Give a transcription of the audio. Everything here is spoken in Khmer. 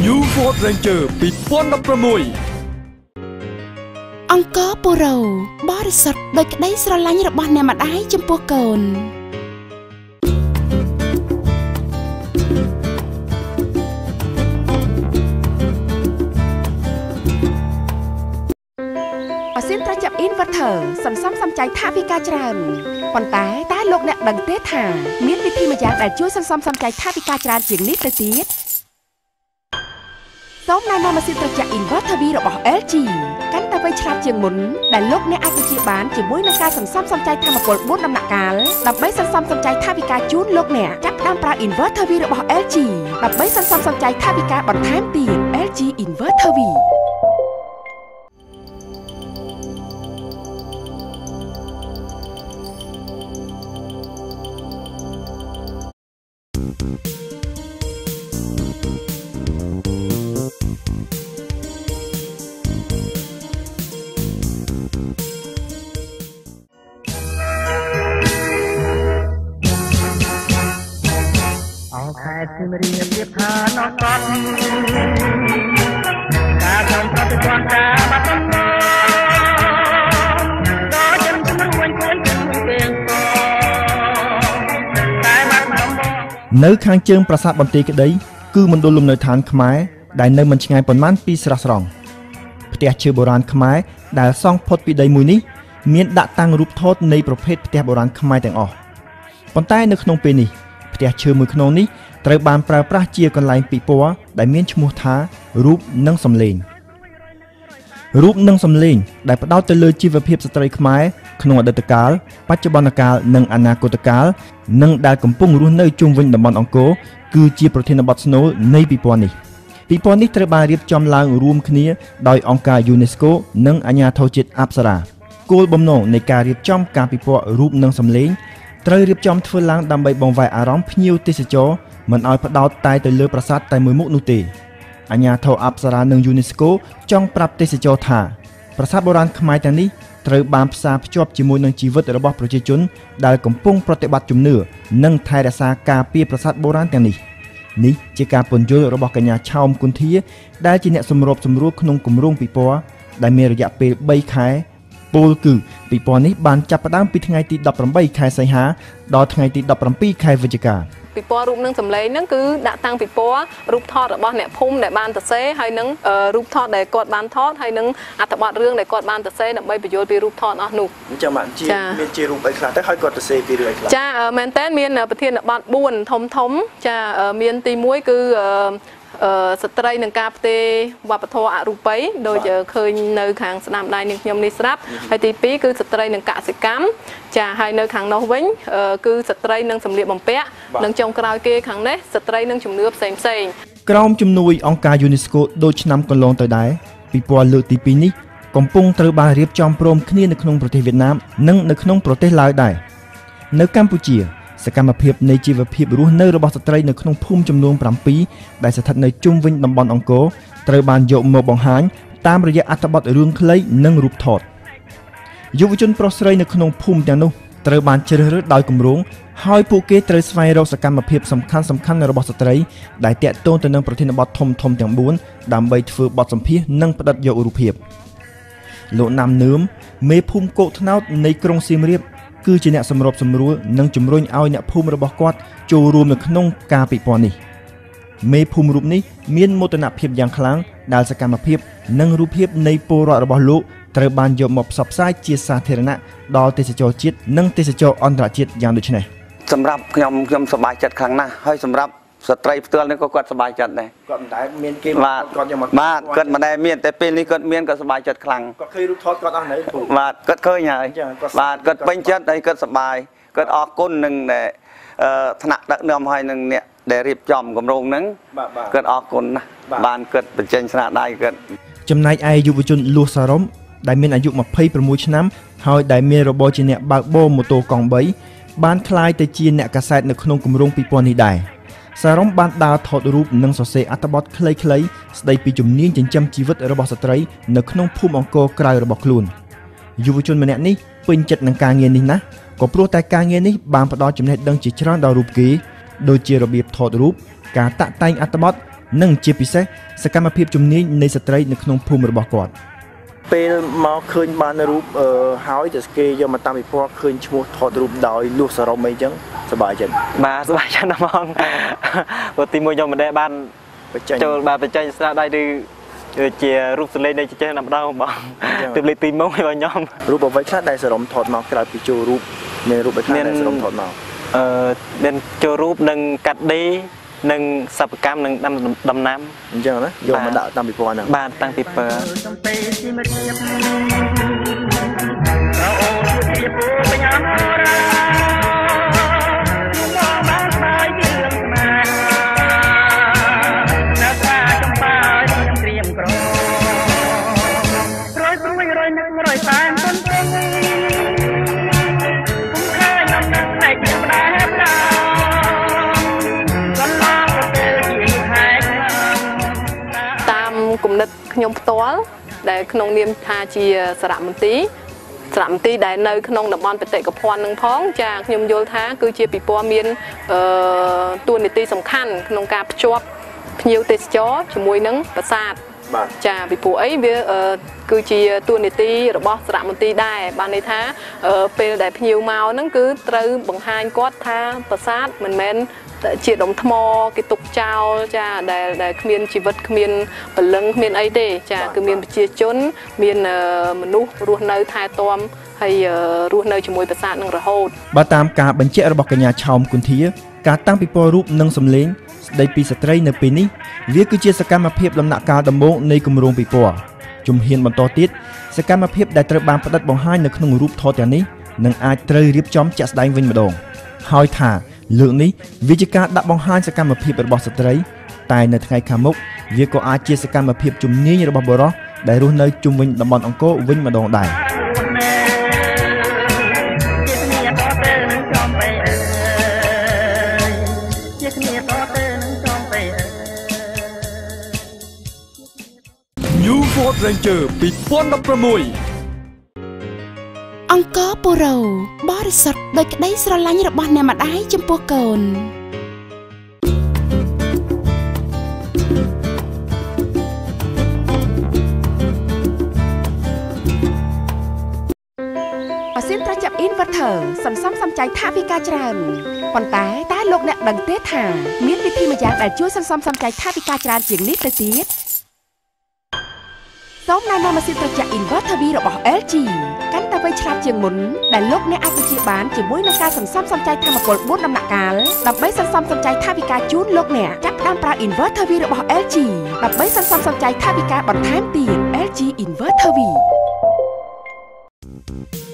New Ford Ranger 2016 អង្គពូរ៉ូបរិសុទ្ធដោយក្តីស្រឡាញ់របស់អ្នកម្ដាយចំពោះកូនប៉ាស៊ីនត្រូវចាប់ Inverter សន្សំសំចៃថវិកាច្រើនប៉ុន្តែតើលោកអ្នកដឹងទេថាមានវិធីមួយយ៉ាងដែលជួយសន្សំសំចៃថវិកាច្រើនជាងនេះទៅទៀតសូមណែនាំម៉ាស៊ីនត្រជាក់ Inverter V របស់ LG កាន់តែវៃឆ្លាតជាងមុនដែលលោកអ្នកអាចទទួលបានជាមួយនឹងការសន្សំសំចៃថាមពល4ដំណាក់កាលដើម្បីសន្សំសំចៃថវិកាជូនលោកអ្នកចាប់ផ្ដើមប្រើ Inverter V របស់ LG ដើម្បីសន្សំសំចៃថវិកាបន្ថែមទៀត LG Inverter V ជំរាបទៀតថាណោះកត់ការសូមប្រតិបត្តិការបាត់ដំណើរដល់ជំនួយគួនទាំងទាំងតែបាត់ដំណើរនៅខាងជើងប្រាសាទបន្ទាយក្តីគឺមណ្ឌលលំនៅឋានខ្មែរដែលនៅមិនឆ្ងាយប៉ុន្មានពីស្រះស្រង់ផ្ទះឈើបុរាណខ្មែរដែលសង់ផុតពីដីមួយនេះមានដាក់តាំងរូបថតនៃប្រភេទផ្ទះបុរាណខ្មែរទាំងអស់ប៉ុន្តែនៅក្នុងពេលនេះផ្ទះឈើមួយខ្នងនេះត្រូវបានប្រើប្រាស់ជាកន្លែងពិព័រណ៍ដែលមានឈ្មោះថារូបនិងសំឡេងរូបនិងសំឡេងដែលផ្ដោតទៅលើជីវភាពស្ត្រីខ្មែរក្នុងអតីតកាលបច្ចុប្បន្នកាលនិងអនាគតកាលនិងដែលកំពុងរស់នៅជុំវិញតំបន់អង្គរគឺជាប្រធានបទស្នូលនៃពិព័រណ៍នេះត្រូវបានរៀបចំឡើងរួមគ្នាដោយអង្គការ UNESCO និងអាជ្ញាធរជាតិអប្សរាគោលបំណងនៃការរៀបចំការពិព័រណ៍រូបនិងសំឡេងត្រូវរៀបចំធ្វើឡើងដើម្បីបង្វែរអារម្មណ៍ភ្ញៀវទេសចរមិនឲ្យផ្ដោតតែទៅលើប្រាសាទតែមួយមុខនោះទេអាជ្ញាធរអប្សរានិង UNESCO ចង់ប្រាប់ទេសចរថាប្រាសាទបុរាណខ្មែរទាំងនេះត្រូវបានផ្សារភ្ជាប់ជាមួយនឹងជីវិតរបស់ប្រជាជនដែលកំពុងប្រតិបត្តិជំនឿនិងថែរក្សាការពារប្រាសាទបុរាណទាំងនេះជាការពន្យល់របស់កញ្ញាឆោមគុន្ធាដែលជាអ្នកសម្របសម្រួលក្នុងគម្រោងពិព័រណ៍ដែលមានរយៈពេល3ខែពលគឺពិព័រណ៍នេះបានចាប់ផ្ដើមពីថ្ងៃទី18ខែសីហាដល់ថ្ងៃទី17ខែវិច្ឆិកាពិព័រណ៍រូបនឹងសម្លេងហ្នឹងគឺដាក់តាំងពិព័រណ៍រូបថតរបស់អ្នកភូមិដែលបានសរសេរហើយនឹងរូបថតដែលគាត់បានថតហើយនឹងអត្ថបទរឿងដែលគាត់បានសរសេរដើម្បីបញ្យល់ពីរូបថតអស់នោះអញ្ចឹងបានមានជារូបអីខ្លះទៅហើយគាត់សរសេរពីរឿងអីខ្លះចាមែនតើមានប្រធានបទ4ធំចាមានទី1គឺស្ត្រីនឹងការផ្ទេរវប្បធម៌អរូបីដូចឃើញនៅខាងស្នាមដៃនឹងខ្ញុំនេះស្រាប់ហើយទី2គឺស្ត្រីនឹងកសិកម្មចាហើយនៅខាងនោះវិញគឺស្ត្រីនឹងសម្លៀកបំពាក់និងចុងក្រោយគេខាងនេះស្ត្រីនឹងជំនឿផ្សេងក្រោមជំនួយអង្គការ UNESCO ដូចឆ្នាំកន្លងទៅដែរពិព័រណ៍លើកទី2នេះកំពុងត្រូវបានរៀបចំព្រមគ្នានៅក្នុងប្រទេសវៀតណាមនិងនៅក្នុងប្រទេសឡាវដែរនៅកម្ពុជាសកម្មភាពនៃជីវភាពរស់នៅរបស់ស្ត្រីនៅក្នុងភូមិចំនួន7ដែលស្ថិតនៅជុំវិញតំបន់អង្គរត្រូវបានយកមកបង្ហាញតាមរយៈអត្ថបទរឿងខ្លីនិងរូបថតយុវជនប្រុសស្រីនៅក្នុងភូមិទាំងនោះត្រូវបានជ្រើសរើសដោយគម្រោងហើយពួកគេត្រូវស្វែងរកសកម្មភាពសំខាន់របស់ស្ត្រីដែលតាក់ទងទៅនឹងប្រធានបទធំទាំង4ដើម្បីធ្វើបទសម្ភាសន៍និងផ្តិតយករូបភាពលោកណាំនឿមមេភូមិគោកថ្នោតនៃក្រុងសៀមរាបគឺជាអ្នកសម្របសម្រួលនិងជំរុញឲ្យអ្នកភូមិរបស់គាត់ចូលរួមនៅក្នុងការពិព័រណ៍នេះមេភូមិរូបនេះមានមោទនភាពយ៉ាងខ្លាំងដែលសកម្មភាពនិងរូបភាពនៃពលរដ្ឋរបស់លោកត្រូវបានយកមកផ្សព្វផ្សាយជាសាធារណៈដល់ទេសចរជាតិនិងទេសចរអន្តរជាតិយ៉ាងដូចនេះសម្រាប់ខ្ញុំសប្បាយចិត្តខ្លាំងណាស់ហើយសម្រាប់ស្ត្រីផ្ទាល់នេះក៏គាត់សប្បាយចិត្តដែរគាត់មិនដែលមានគេគាត់យកមកបាទគាត់មិនដែលមានតែពេលនេះគាត់មានគាត់សប្បាយចិត្តខ្លាំងគាត់ឃើញរូបថតគាត់អស់នៅបាទគាត់ឃើញហើយបាទគាត់ពេញចិត្តហើយគាត់សប្បាយគាត់អរគុណនឹងថ្នាក់ដឹកនាំហើយនឹងអ្នកដែលរៀបចំគម្រោងហ្នឹងគាត់អរគុណណាស់បានគាត់បញ្ចេញស្នាដៃគាត់ចំណែកឯយុវជនលួសសារ៉ុំដែលមានអាយុ26ឆ្នាំហើយដែលមានរបរជាអ្នកបើកបរម៉ូតូកង់3បានក្លាយទៅជាអ្នកកាសែតនៅក្នុងគម្រោងពិព័រណ៍នេះដែរសារ៉ុំបានដើរថតរូបនិងសរសេរអត្ថបទខ្លីៗស្ដីពីជំនាញចិញ្ចឹមជីវិតរបស់ស្ត្រីនៅក្នុងភូមិអង្គរក្រៅរបស់ខ្លួនយុវជនម្នាក់នេះពេញចិត្តនឹងការងារនេះណាស់ក៏ព្រោះតែការងារនេះបានផ្ដល់ចំណេះដឹងជាច្រើនដល់រូបគេដូចជារបៀបថតរូបការតាក់តែងអត្ថបទនិងជាពិសេសសកម្មភាពជំនាញនៃស្ត្រីនៅក្នុងភូមិរបស់គាត់ពេលមកឃើញបានរូបហើយតែគេយកមកតាមពិព័រណ៍ឃើញឈ្មោះថតរូបដោយលួសសរមអីចឹងសប្បាយចិត្តបាទសប្បាយចិត្តណាស់ហ្មងព្រោះទីមួយខ្ញុំមិនដែលបានចូលបាទបច្ចេកស្នាដៃឬជារូបសលេងនៃចេះណាស់ម្ដងបងទើបលេខទី1របស់ខ្ញុំរូបអ្វីខ្លះដែលសរមថតមកក្រៅពីចូលរូបមានរូបអ្វីខ្លះដែលសរមថតមកមានចូលរូបនិងកាត់ដេរនិងសិប្បកម្មនិងដំណាំអញ្ចឹងណាយកមកដាក់តាមពិព័រណ៍ហ្នឹងបាទតាំងពីពើគំនិតខ្ញុំផ្ទាល់ដែលក្នុងនាមថាជាសារមន្ទីរដែលនៅក្នុងតំបន់បេតិកភណ្ឌនឹងផងចាខ្ញុំយល់ថាគឺជាពិព័រណ៍មានតួនាទីសំខាន់ក្នុងការភ្ជាប់ភ្ញៀវទេសចរជាមួយនឹងប្រាសាទចាពីព្រោះអីវាគឺជាតួនាទីរបស់សារមន្ទីរដែរបានន័យថាពេលដែលភ្ញៀវមកហ្នឹងគឺត្រូវបង្ហាញគាត់ថាប្រាសាទមិនមែនជាដុំថ្មគេទុកចោលចាដែលគ្មានជីវិតគ្មានពលឹងគ្មានអីទេចាគឺមានប្រជាជនមានមនុស្សរស់នៅថែទាំហើយរស់នៅជាមួយប្រាសាទនឹងរហូតបើតាមការបញ្ជាក់របស់កញ្ញាឆោមគុន្ធាការតាំងពិព័រណ៍រូបនិងសម្លេងស្ដីពីស្ត្រីនៅពេលនេះវាគឺជាសកម្មភាពដំណាក់កាលដំបូងនៃគម្រោងពិព័រណ៍ជំហានបន្តទៀតសកម្មភាពដែលត្រូវបានផ្ដិតបង្ហាញនៅក្នុងរូបថតទាំងនេះនឹងអាចត្រូវរៀបចំជាក់ស្ដែងវិញម្ដងហើយថាលើកនេះវាជាការដាក់បង្ហាញសកម្មភាពរបស់ស្ត្រីតែនៅថ្ងៃខាងមុខវាក៏អាចជាសកម្មភាពជំនាញរបស់បុរសដែលរស់នៅជុំវិញតំបន់អង្គរវិញម្ដងដែរ New Ford Ranger 2016 អង្គរពូរ៉ូបរិសុទ្ធដោយក្តីស្រឡាញ់របស់អ្នកម្ដាយចំពោះកូនម៉ាស៊ីនត្រជាក់ Inverter សន្សំសំចៃថវិកាច្រើនប៉ុន្តែតើលោកអ្នកដឹងទេថាមានវិធីមួយយ៉ាងដែលជួយសន្សំសំចៃថវិកាច្រើនជាងនេះទៅទៀតសូមណែនាំម៉ាស៊ីនត្រជាក់ Inverter V របស់ LG កាន់តែវៃឆ្លាតជាងមុនដែលលោកអ្នកអាចបញ្ជាបានជាមួយនឹងការសន្សំសំចៃថាមពល4ដំណាក់កាលដើម្បីសន្សំសំចៃថវិកាជូនលោកអ្នកចាប់ផ្ដើមប្រើ Inverter V របស់ LG ដើម្បីសន្សំសំចៃថវិកាបន្ថែមទៀត LG Inverter V